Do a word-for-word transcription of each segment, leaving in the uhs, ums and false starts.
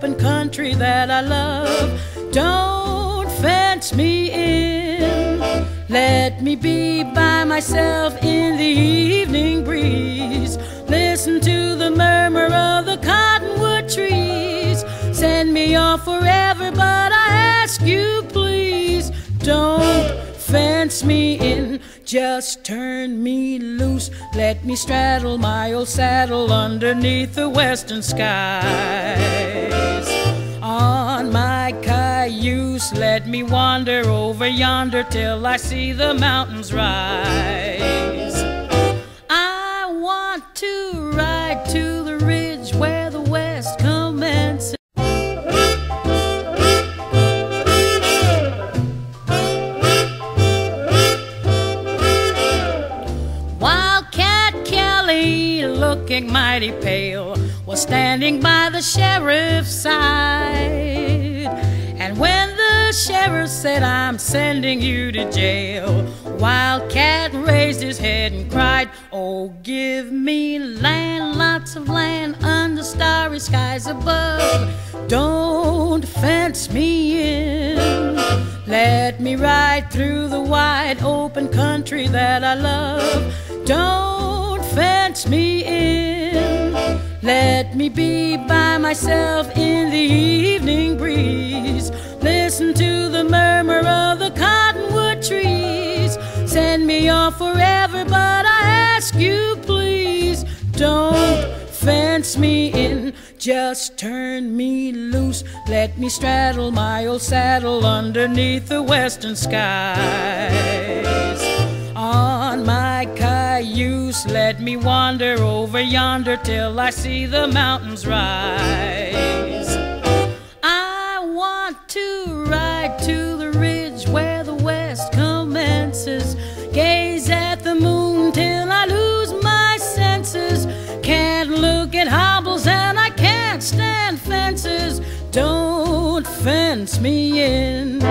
open country that I love. Don't fence me in. Let me be by myself in the evening breeze. Listen to the murmur of the cottonwood trees. Send me off forever, but I ask you please, don't fence me in. Just turn me loose. Let me straddle my old saddle underneath the western skies. On my cayuse, let me wander over yonder till I see the mountains rise. I want to ride to the ridge where the west commences. Looking mighty pale, was standing by the sheriff's side. And when the sheriff said, I'm sending you to jail, Wildcat raised his head and cried, oh, give me land, lots of land under starry skies above. Don't fence me in. Let me ride through the wide open country that I love. Don't fence me in. Let me be by myself in the evening breeze. Listen to the murmur of the cottonwood trees. Send me off forever, but I ask you please, don't fence me in. Just turn me loose. Let me straddle my old saddle underneath the western skies. On my cayuse, let me wander over yonder till I see the mountains rise. I want to ride to the ridge where the west commences. Gaze at the moon till I lose my senses. Can't look at hobbles and I can't stand fences. Don't fence me in.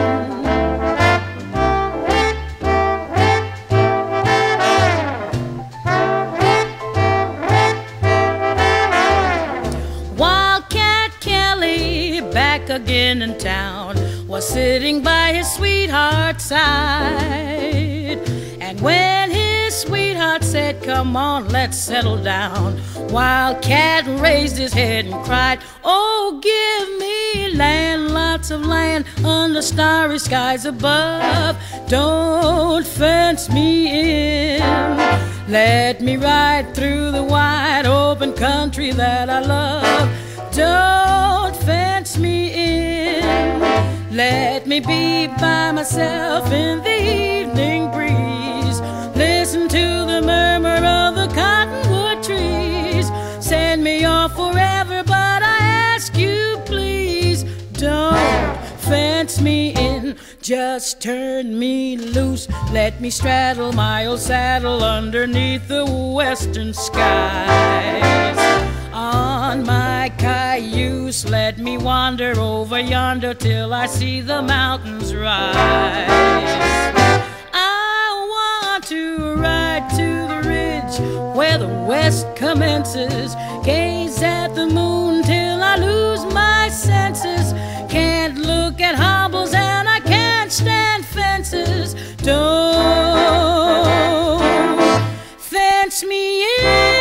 Again in town, was sitting by his sweetheart's side. And when his sweetheart said, come on, let's settle down, Wildcat raised his head and cried, oh, give me land, lots of land under starry skies above. Don't fence me in. Let me ride through the wide open country that I love. Don't fence me in. Let me be by myself in the evening breeze. Listen to the murmur of the cottonwood trees. Send me off forever, but I ask you please, don't fence me in. Just turn me loose. Let me straddle my old saddle underneath the western skies. On my cayuse, let me wander over yonder till I see the mountains rise. I want to ride to the ridge where the west commences. Gaze at the moon till I lose my senses. Can't look at hobbles and I can't stand fences. Don't fence me in.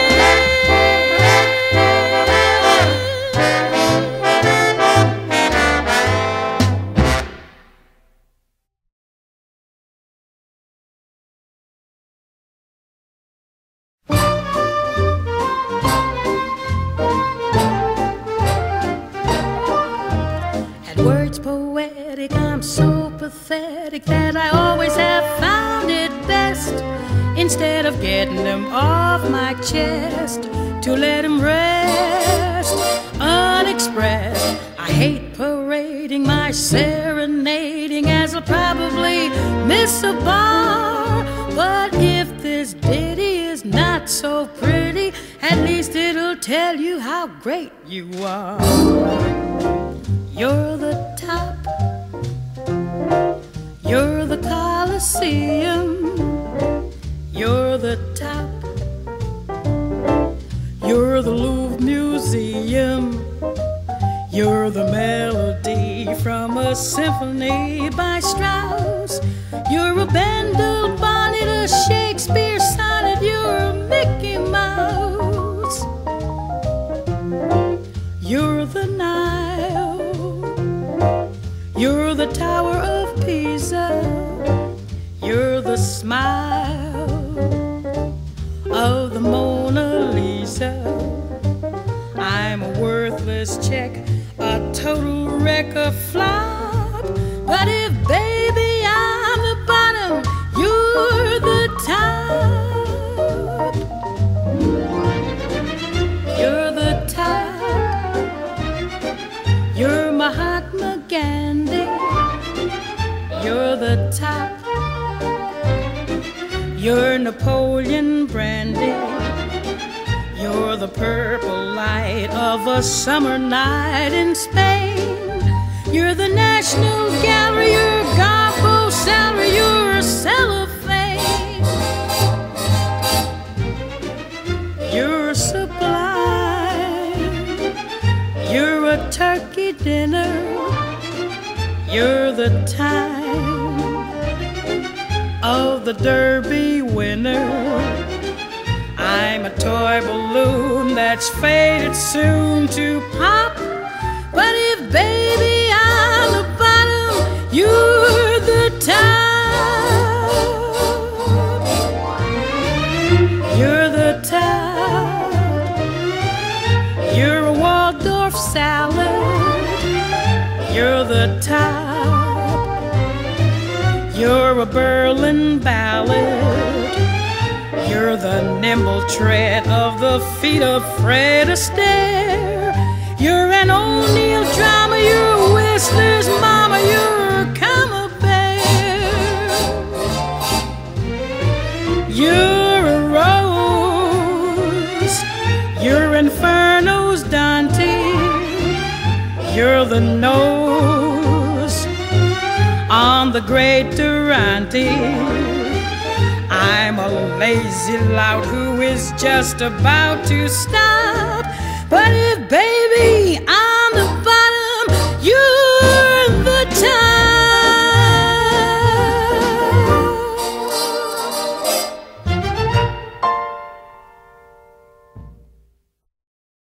I'm so pathetic that I always have found it best, instead of getting them off my chest, to let them rest unexpressed. I hate parading my serenading, as I'll probably miss a bar. But if this ditty is not so pretty, at least it'll tell you how great you are. You're the top, you're the Coliseum, you're the top, you're the Louvre Museum, You're the melody from a symphony by Strauss. You're a Bendel bonnet, a Shakespeare sonnet. You're a Mickey Mouse. You're the Nile. You're the Tower of Pisa. You're the smile of the Mona Lisa. I'm a worthless check, a total wreck, a flop. But if, baby, I'm the bottom, you're the top. You're the top. You're Mahatma Gandhi. You're the top. You're Napoleon Brandy. You're the purple light of a summer night in Spain. You're the National Gallery, you're Garbo salary, you're a cellophane. You're sublime. You're a turkey dinner. You're the time of the Derby winner. I'm a toy balloon that's fated soon to pop. But if, baby, I'm the bottom, you're the top. You're the top. You're a Waldorf salad. You're the top. You're a Berlin ballad. You're the nimble tread of the feet of Fred Astaire. You're an O'Neill drama, you're a Whistler's mama, you're a Camembert. You're a rose, you're Inferno's Dante. You're the nose on the great Durante. I'm a lazy lout who is just about to stop. But if, baby,